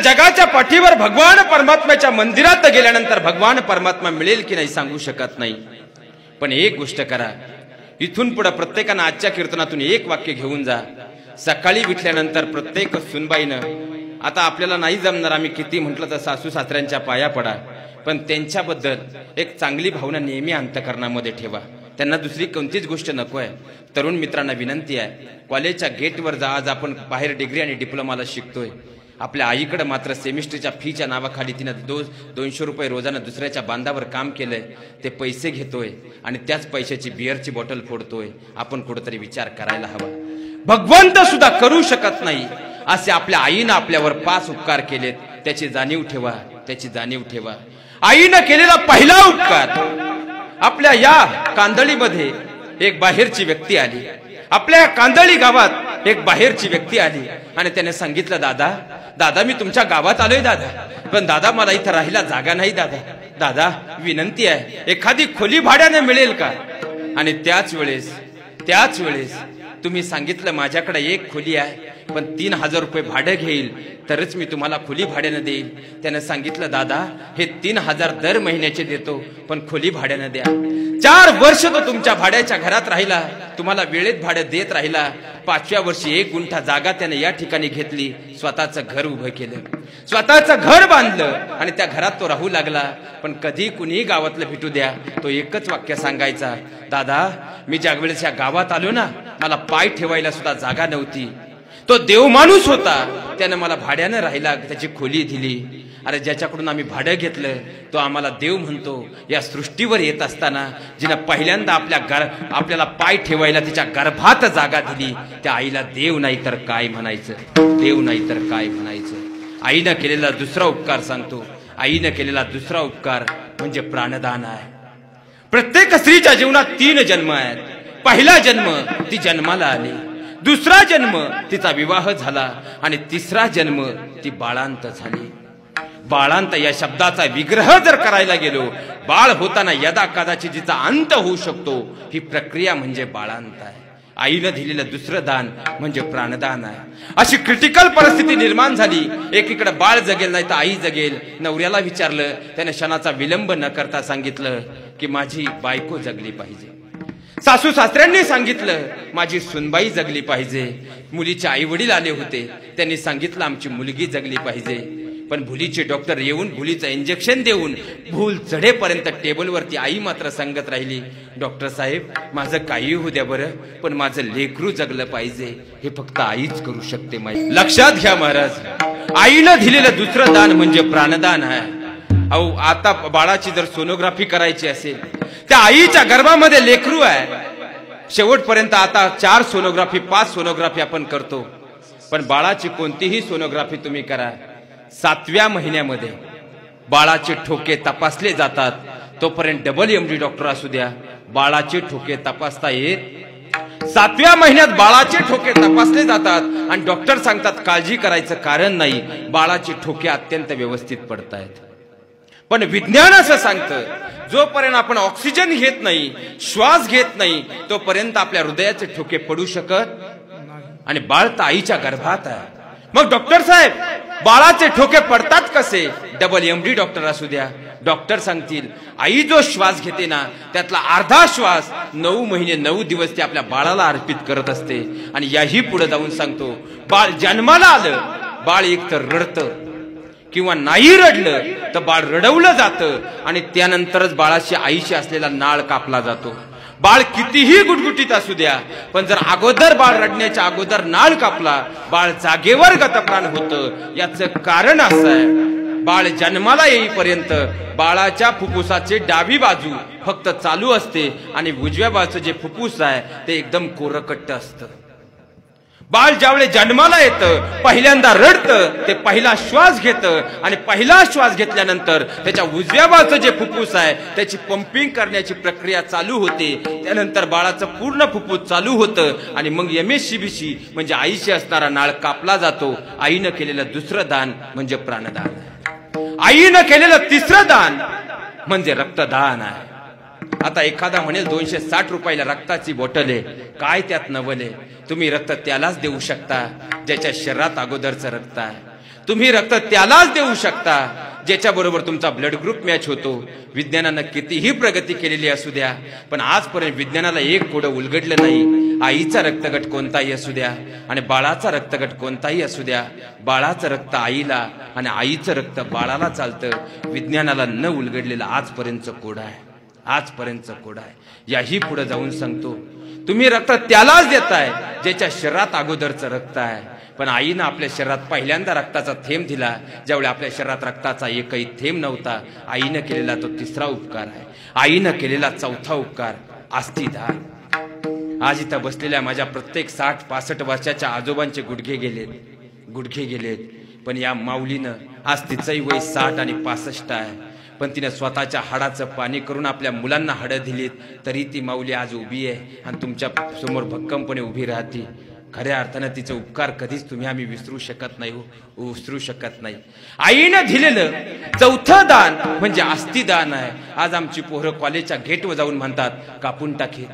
जगाच्या पाठीवर भगवान परमात्म्याच्या मंदिरात गेल्यानंतर भगवान परमात्मा मिळेल की नाही सांगू शकत नाही। पण एक गोष्ट करा, इथून पुढे प्रत्येकानं आजच्या कीर्तनातून एक वाक्य घेऊन जा। सकाळी उठल्यानंतर प्रत्येक सुनबाईनं, आता आपल्याला नाही जमणार आम्ही किती म्हटलं तर सासू सासऱ्यांच्या पाया पडा, पण त्यांच्याबद्दल एक चांगली भावना नेहमी अंतःकरणामध्ये ठेवा। त्यांना दुसरी कोणतीच गोष्ट नको आहे। तरुण मित्रांना विनंती आहे, कॉलेजच्या गेटवर जा। आज आपण बाहेर डिग्री आणि डिप्लोमाला शिकतोय। आपल्या आईकडे मात्र सेमिस्टरच्या फीच्या नावाखाली तिने 200 रुपये रोजानं दुसऱ्याच्या बांधावर काम केलंय। ते पैसे घेतोय आणि त्याच पैशाची बिअरची बॉटल फोडतोय। आपण कुठेतरी विचार करायला हवा। भगवंत सुद्धा करू शकत नाही असे आपल्या आईनं आपल्यावर 5 उपकार केलेत, त्याची जाणीव ठेवा, त्याची जाणीव ठेवा। आईनं केलेला पहिला उपकार, आपल्या या कांदळीमध्ये एक बाहेरची व्यक्ती आली। आपल्या कांदळी गावात एक बाहेरची व्यक्ती आली आणि त्याने सांगितलं, दादा मी तुमच्या गावात आलोय दादा, पण दादा मला इथं राहायला जागा नाही दादा विनंती आहे, एखादी खोली भाड्याने मिळेल का? आणि त्याच वेळेस तुम्ही सांगितलं माझ्याकडे एक खोली आहे, पण 3000 रुपये भाडं घेईल तरच मी तुम्हाला खोली भाड्यानं देईल। त्याने सांगितलं, दादा हे 3000 दर महिन्याचे देतो, पण खोली भाड्यानं द्या। 4 वर्ष तो तुमच्या भाड्याच्या घरात राहिला, तुम्हाला वेळेत भाडं देत राहिला। 5व्या वर्षी 1 गुंठा जागा त्याने या ठिकाणी घेतली, स्वतःचं घर उभं केलं, स्वतःचं घर बांधलं आणि त्या घरात तो राहू लागला। पण कधी कुणी गावातलं भेटू द्या, तो एकच वाक्य सांगायचा, दादा मी ज्या वेळेस या गावात आलो ना, मला पाय ठेवायला सुद्धा जागा नव्हती। तो देव माणूस होता, त्याने मला भाड्यानं राहायला त्याची खोली दिली। अरे ज्याच्याकडून आम्ही भाडं घेतलं तो आम्हाला देव म्हणतो। या सृष्टीवर येत असताना जिने पहिल्यांदा आपल्याला पाय ठेवायला तिच्या गर्भात जागा दिली, त्या आईला देव नाही तर काय म्हणायचं, देव नाही तर काय म्हणायचं। आईनं केलेला दुसरा उपकार सांगतो, आईनं केलेला दुसरा उपकार म्हणजे प्राणदान आहे। प्रत्येक स्त्रीच्या जीवनात 3 जन्म आहेत। पहिला जन्म ती जन्माला आली, दुसरा जन्म तिचा विवाह झाला आणि तिसरा जन्म ती बाळांत झाली। बाळांत या शब्दाचा विग्रह जर करायला गेलो, बाळ होताना यदा कदाचित जिचा अंत होऊ शकतो, ही प्रक्रिया म्हणजे बाळांत आहे। आईनं दिलेलं दुसरं दान म्हणजे प्राणदान आहे। अशी क्रिटिकल परिस्थिती निर्माण झाली, एकीकडे बाळ जगेल नाही तर आई जगेल। नवऱ्याला विचारलं, त्याने क्षणाचा विलंब न करता सांगितलं की माझी बायको जगली पाहिजे। सासू सासऱ्यांनी सांगितलं माझी सुनबाई जगली पाहिजे। मुलीचे आई वडील आले होते, त्यांनी सांगितलं आमची मुलगी जगली पाहिजे। पण भुलीचे डॉक्टर येऊन भुलीचं इंजेक्शन देऊन भूल चढेपर्यंत टेबलवरती आई मात्र सांगत राहिली, डॉक्टर साहेब माझं काही होऊ द्या बरं, पण माझं लेकरू जगलं पाहिजे, हे फक्त आईच करू शकते। लक्षात घ्या महाराज, आईनं दिलेलं दुसरं दान म्हणजे प्राणदान आहे। अहो आता बाळाची जर सोनोग्राफी करायची असेल, त्या आईच्या गर्भामध्ये लेकरू आहे, शेवटपर्यंत आता 4 सोनोग्राफी 5 सोनोग्राफी आपण करतो, पण बाळाची कोणतीही सोनोग्राफी तुम्ही करा, 7व्या महिन्यामध्ये बाळाचे ठोके तपासले जातात। तोपर्यंत WMD डॉक्टर असू द्या, बाळाचे ठोके तपासता येत। 7व्या महिन्यात बाळाचे ठोके तपासले जातात आणि डॉक्टर सांगतात काळजी करायचं कारण नाही, बाळाचे ठोके अत्यंत व्यवस्थित पडतायत। पण विज्ञान असं सांगतं, जोपर्यंत आपण ऑक्सिजन घेत नाही, श्वास घेत नाही, तोपर्यंत आपल्या हृदयाचे ठोके पडू शकत आणि बाळ तर आईच्या गर्भात आहे। मग डॉक्टर साहेब बाळाचे ठोके पडतात कसे? WMD डॉक्टर असू द्या, डॉक्टर सांगतील आई जो श्वास घेते ना, त्यातला अर्धा श्वास 9 महिने 9 दिवस ती आपल्या बाळाला अर्पित करत असते। आणि याही पुढे जाऊन सांगतो, बाळ जन्माला आलं, बाळ एक तर रडतं किंवा नाही रडलं तर बाळ रडवलं जातं आणि त्यानंतरच बाळाशी आईशी असलेला नाळ कापला जातो। बाळ कितीही गुटगुटीत असू द्या, पण जर अगोदर बाळ रडण्याच्या अगोदर नाळ कापला, बाळ जागेवर गतप्राण होतं। याचं कारण असं आहे, बाळ जन्माला येईपर्यंत बाळाच्या फुफ्फुसाची डावी बाजू फक्त चालू असते आणि उजव्या बाजूचं जे फुफ्फुस आहे ते एकदम कोरकट्ट असतं। बाळ ज्यावेळी जन्माला येतं, पहिल्यांदा रडतं, ते पहिला श्वास घेतं आणि पहिला श्वास घेतल्यानंतर त्याच्या उजव्या बाजूचं जे फुफ्फुस आहे त्याची पंपिंग करण्याची प्रक्रिया चालू होते। त्यानंतर बाळाचं पूर्ण फुफ्फुस चालू होतं आणि मग MSCBC म्हणजे आईशी असणारा नाळ कापला जातो। आईनं केलेलं दुसरं दान म्हणजे प्राणदान। आईनं केलेलं तिसरं दान म्हणजे रक्तदान आहे। आता एखादा म्हणेल 260 रुपयाला रक्ताची बॉटल आहे, काय त्यात नवल आहे? तुम्ही रक्त त्यालाच देऊ शकता ज्याच्या शरीरात अगोदरचं रक्त आहे। तुम्ही रक्त त्यालाच देऊ शकता ज्याच्या बरोबर तुमचा ब्लड ग्रुप मॅच होतो। विज्ञानानं कितीही प्रगती केलेली असू द्या, पण आजपर्यंत विज्ञानाला एक कोडं उलगडलं नाही। आईचा रक्तगट कोणताही असू द्या आणि बाळाचा रक्तगट कोणताही असू द्या, बाळाचं रक्त आईला आणि आईचं रक्त बाळाला चालतं। विज्ञानाला न उलगडलेलं आजपर्यंतचं कोड आहे, आजपर्यंतचं कोड आहे। याही पुढे जाऊन सांगतो, तुम्ही रक्त त्यालाच देताय ज्याच्या शरीरात अगोदरचं रक्त आहे। पण आईनं आपल्या शरीरात पहिल्यांदा रक्ताचा थेंब दिला ज्यावेळी आपल्या शरीरात रक्ताचा एकही थेंब नव्हता। आईनं केलेला तो तिसरा उपकार आहे। आईनं केलेला चौथा उपकार अस्थिदान। आज इथं बसलेल्या माझ्या प्रत्येक 60-65 वर्षाच्या आजोबांचे गुडघे गेलेत, पण या माऊलीनं आज तिचंही वय 60 आणि 65 आहे, पण तिने स्वतःच्या हाडाचं पाणी करून आपल्या मुलांना हाडं दिलीत, तरी ती माऊली आज उभी आहे आणि तुमच्या समोर भक्कमपणे उभी राहते। खऱ्या अर्थानं तिचे उपकार कधीच तुम्ही आम्ही विसरू शकत नाही। आईनं दिलेलं चौथं दान म्हणजे अस्थिदान आहे। आज आमची पोरं कॉलेजच्या गेटवर जाऊन म्हणतात, कापून टाकी,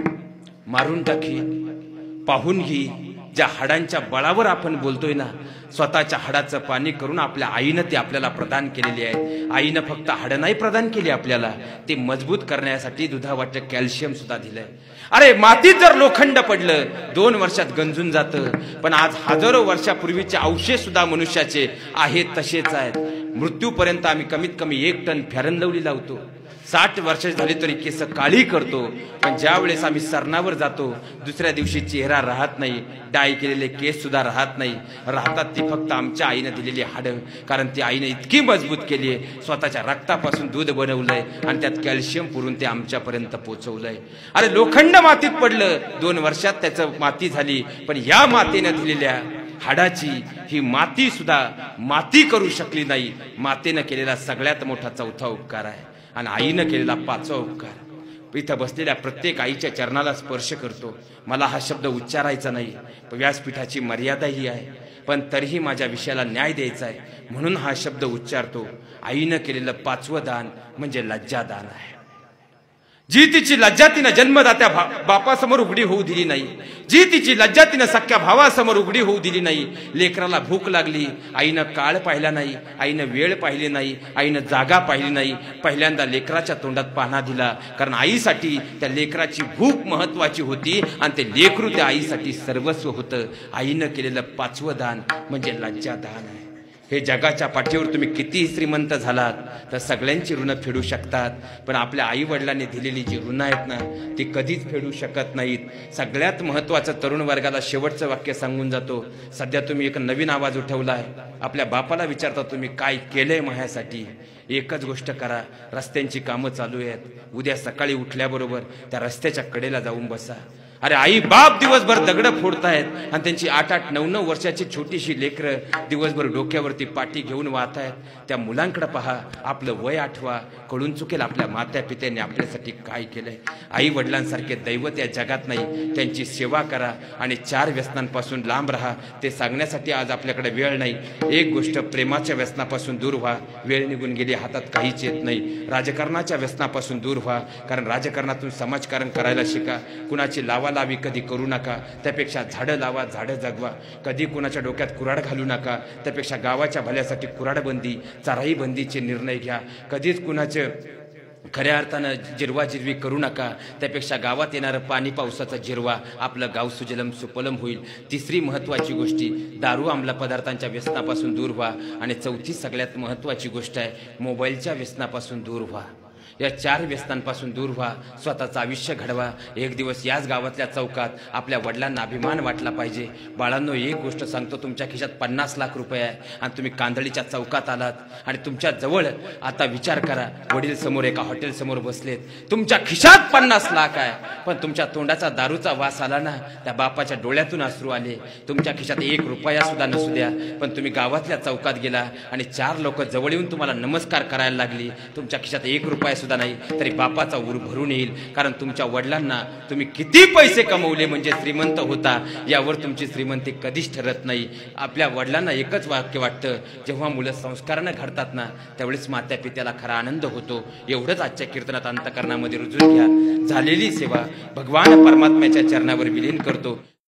मारून टाकी, पाहून घे। ज्या हाडांच्या बळावर आपण बोलतोय ना, स्वतःच्या हाडाचं पाणी करून आपल्या आईनं ते आपल्याला प्रदान केलेली आहे। आईनं फक्त हाडं नाही प्रदान केली आपल्याला, ते मजबूत करण्यासाठी दुधावाटं कॅल्शियम सुद्धा दिलंय। अरे मातीत जर लोखंड पडलं 2 वर्षात गंजून जातं, पण आज हजारो वर्षापूर्वीचे अवशेष सुद्धा मनुष्याचे आहेत तसेच आहेत। मृत्यूपर्यंत आम्ही कमीत कमी 1 टन फॅरनलवली लावतो। 60 वर्ष झाली तरी केस काळी करतो, पण ज्या वेळेस आम्ही सरणावर जातो दुसऱ्या दिवशी चेहरा राहत नाही, डाय केलेले केस सुद्धा राहत नाही, राहतात ती फक्त आमच्या आईनं दिलेली हाडं। कारण ती आईने इतकी मजबूत केली आहे, स्वतःच्या रक्तापासून दूध बनवलंय आणि त्यात कॅल्शियम पुरून ते आमच्यापर्यंत पोहोचवलंय। अरे लोखंड मातीत पडलं, 2 वर्षात त्याचं माती झाली, पण या मातेनं दिलेल्या हाडाची ही माती सुद्धा माती करू शकली नाही। मातेनं केलेला सगळ्यात मोठा चौथा उपकार आहे आणि आईनं केलेला 5वा उपकार। इथं बसलेल्या प्रत्येक आईच्या चरणाला स्पर्श करतो। मला हा शब्द उच्चारायचा नाही, व्यासपीठाची मर्यादा ही आहे, पण तरीही माझ्या विषयाला न्याय द्यायचा आहे म्हणून हा शब्द उच्चारतो। आईनं केलेलं 5वं दान म्हणजे लज्जादान आहे। जी तिची लज्जा तिनं जन्मदात्या बापासमोर उघडी होऊ दिली नाही, जी तिची लज्जा तिनं सख्या भावासमोर उघडी होऊ दिली नाही। लेकराला भूक लागली, आईनं काळ पाहिला नाही, आईनं वेळ पाहिली नाही, आईनं जागा पाहिली नाही, पहिल्यांदा लेकराच्या तोंडात पाना दिला। कारण आईसाठी त्या लेकराची भूक महत्वाची होती आणि ते लेकरू त्या आईसाठी सर्वस्व होतं। आईनं केलेलं 5वं दान म्हणजे लज्जादान आहे। हे जगाच्या पाठीवर तुम्ही कितीही श्रीमंत झालात तर सगळ्यांची ऋण फेडू शकतात, पण आपल्या आई वडिलांनी दिलेली जी ऋण आहेत ना ती कधीच फेडू शकत नाहीत। सगळ्यात महत्त्वाचं तरुण वर्गाला शेवटचं वाक्य सांगून जातो। सध्या तुम्ही एक नवीन आवाज उठवलाय, आपल्या बापाला विचारता तुम्ही काय केलंय माझ्यासाठी? एकच गोष्ट करा, रस्त्यांची कामं चालू आहेत, उद्या सकाळी उठल्याबरोबर त्या रस्त्याच्या कडेला जाऊन बसा। अरे आई बाप दिवसभर दगड फोडतायत आणि त्यांची 8-8, 9-9 वर्षाची छोटीशी लेकरं दिवसभर डोक्यावरती पाटी घेऊन वाहत आहेत। त्या मुलांकडे पहा, आपलं वय आठवा, कळून चुकेल आपल्या मात्या पित्यांनी आपल्यासाठी काय केलंय। आई वडिलांसारखे दैवत या जगात नाही, त्यांची सेवा करा आणि 4 व्यसनांपासून लांब राहा। ते सांगण्यासाठी आज आपल्याकडे वेळ नाही। एक गोष्ट, प्रेमाच्या व्यसनापासून दूर व्हा, वेळ निघून गेली, हातात काहीच येत नाही। राजकारणाच्या व्यसनापासून दूर व्हा, कारण राजकारणातून समाजकारण करायला शिका। कुणाची लावालावी कधी करू नका, त्यापेक्षा झाडं लावा, झाडं जगवा। कधी कुणाच्या डोक्यात कुऱ्हाड घालू नका, त्यापेक्षा गावाच्या भल्यासाठी कुऱ्हाडबंदी, चराई बंदीचे निर्णय घ्या। कधीच कुणाचे खऱ्या अर्थानं जिरवाजिरवी करू नका, त्यापेक्षा गावात येणारं पाणी पावसाचा जिरवा, आपलं गाव सुजलम सुपलम होईल। तिसरी महत्त्वाची गोष्टी, दारू अंमला पदार्थांच्या व्यसनापासून दूर व्हा आणि चौथी सगळ्यात महत्त्वाची गोष्ट आहे, मोबाईलच्या व्यसनापासून दूर व्हा। या 4 व्यसनांपासून दूर व्हा, स्वतःचं आयुष्य घडवा। एक दिवस याच गावातल्या चौकात आपल्या वडिलांना अभिमान वाटला पाहिजे। बाळांनो, एक गोष्ट सांगतो, तुमच्या खिशात 50 लाख रुपये आहे आणि तुम्ही कांदळीच्या चौकात आलात आणि तुमच्या जवळ आता विचार करा, वडील समोर एका हॉटेल समोर बसलेत, तुमच्या खिशात 50 लाख आहे, पण तुमच्या तोंडाचा दारूचा वास आला ना, त्या बापाच्या डोळ्यातून अश्रू आले। तुमच्या खिशात 1 रुपया सुद्धा नसू द्या, पण तुम्ही गावातल्या चौकात गेला आणि 4 लोक जवळ येऊन तुम्हाला नमस्कार करायला लागली, तुमच्या खिशात 1 रुपया सुद्धा नाही, तरी बापाचा ऊर भरून येईल। कारण तुमच्या वडिलांना तुम्ही किती पैसे कमवले म्हणजे श्रीमंत होता, यावर तुमची श्रीमंती कधीच ठरत नाही। आपल्या वडिलांना एकच वाक्य वाटतं, जेव्हा मुलं संस्कारानं घडतात ना त्यावेळेस मात्या पित्याला खरा आनंद होतो। एवढंच आजच्या कीर्तनात अंतःकरणामध्ये रुजून घ्या। झालेली सेवा भगवान परमात्म्याच्या चरणावर विलीन करतो।